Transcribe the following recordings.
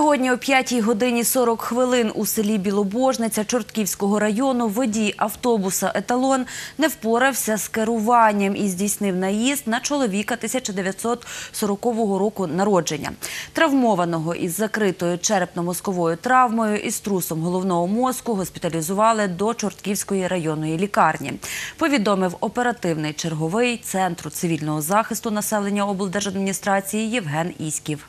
Сьогодні о 5 годині 40 хвилин у селі Білобожниця Чортківського району водій автобуса «Еталон» не впорався з керуванням і здійснив наїзд на чоловіка 1940 року народження. Травмованого із закритою черепно-мозковою травмою і струсом головного мозку госпіталізували до Чортківської районної лікарні. Повідомив оперативний черговий Центру цивільного захисту населення облдержадміністрації Євген Іськів.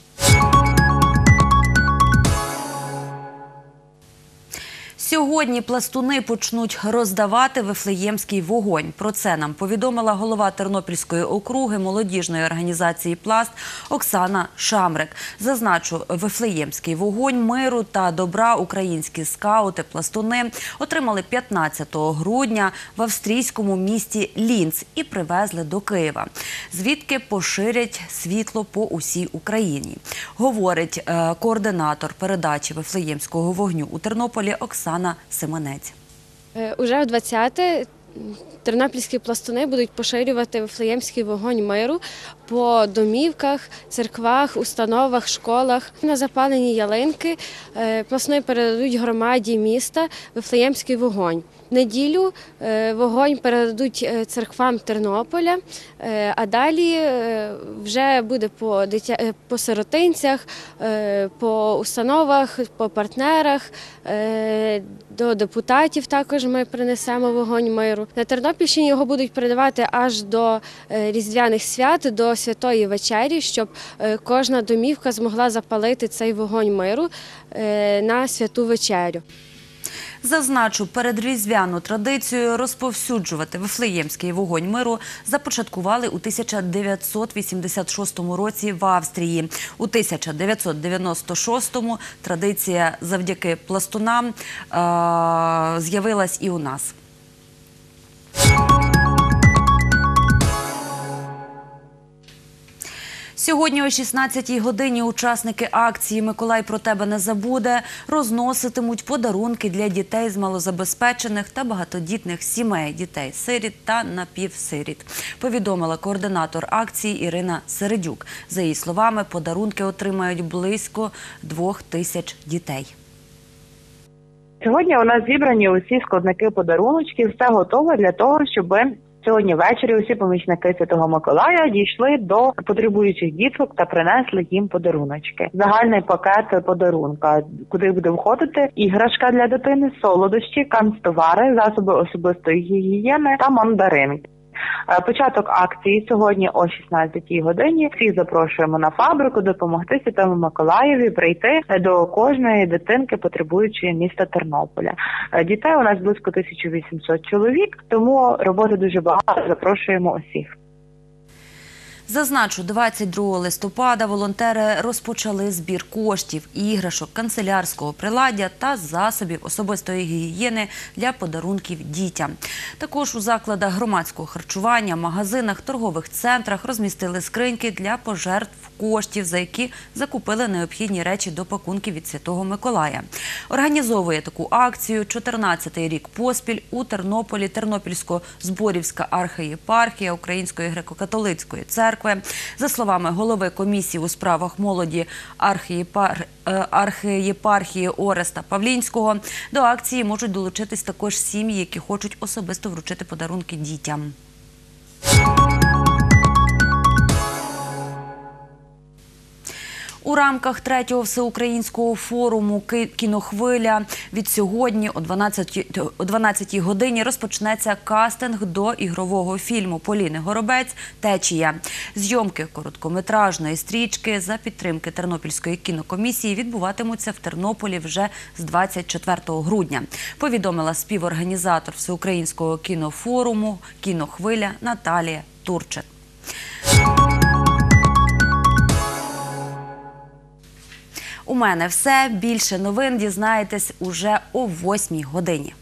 Сьогодні пластуни почнуть роздавати Вифлеємський вогонь. Про це нам повідомила голова Тернопільської округи молодіжної організації «Пласт» Оксана Шамрик. Зазначу, Вифлеємський вогонь миру та добра українські скаути-пластуни отримали 15 грудня в австрійському місті Лінц і привезли до Києва, звідки поширять світло по усій Україні. Говорить координатор передачі Вифлеємського вогню у Тернополі Оксана Семенець. Уже в 20-те тернопільські пластуни будуть поширювати Вифлеємський вогонь миру по домівках, церквах, установах, школах. На запалені ялинки пластуни передадуть громаді міста Вифлеємський вогонь. В неділю вогонь передадуть церквам Тернополя, а далі вже буде по сиротинцях, по установах, по партнерах, до депутатів також ми принесемо вогонь миру. На Тернопільщині його будуть передавати аж до різдвяних свят, до Святої вечері, щоб кожна домівка змогла запалити цей вогонь миру на Святу вечерю. Зазначу, передріздвяну традицію розповсюджувати Вифлеємський вогонь миру започаткували у 1986 році в Австрії. У 1996-му традиція завдяки пластунам з'явилась і у нас. Сьогодні о 16-й годині учасники акції «Миколай про тебе не забуде» розноситимуть подарунки для дітей з малозабезпечених та багатодітних сімей, дітей-сиріт та напівсиріт, повідомила координатор акції Ірина Середюк. За її словами, подарунки отримають близько 2000 дітей. Сьогодні у нас зібрані усі складники подаруночків, все готове для того, щоб сьогодні ввечері усі помічники Святого Миколая дійшли до потребуючих діток та принесли їм подаруночки. Загальний пакет подарунка, куди буде входити іграшка для дитини, солодощі, канцтовари, засоби особистої гігієни та мандаринки. Початок акції сьогодні о 16-й годині. Всіх запрошуємо на фабрику допомогти Святому Миколаєві прийти до кожної дитинки, потребуючої міста Тернополя. Дітей у нас близько 1800 чоловік, тому роботи дуже багато, запрошуємо усіх. Зазначу, 22 листопада волонтери розпочали збір коштів, іграшок, канцелярського приладдя та засобів особистої гігієни для подарунків дітям. Також у закладах громадського харчування, магазинах, торгових центрах розмістили скриньки для пожертв коштів, за які закупили необхідні речі до пакунків від Святого Миколая. Організовує таку акцію 14-й рік поспіль у Тернополі Тернопільсько-Зборівська архієпархія Української греко-католицької церкви. За словами голови комісії у справах молоді архієпархії Ореста Павлінського, до акції можуть долучитись також сім'ї, які хочуть особисто вручити подарунки дітям. У рамках 3-го всеукраїнського форуму «Кінохвиля» від сьогодні о 12-й годині розпочнеться кастинг до ігрового фільму Поліни Горобець «Течія». Зйомки короткометражної стрічки за підтримки Тернопільської кінокомісії відбуватимуться в Тернополі вже з 24 грудня, повідомила співорганізатор всеукраїнського кінофоруму «Кінохвиля» Наталія Турчик. У мене все. Більше новин дізнаєтесь уже о 8-й годині.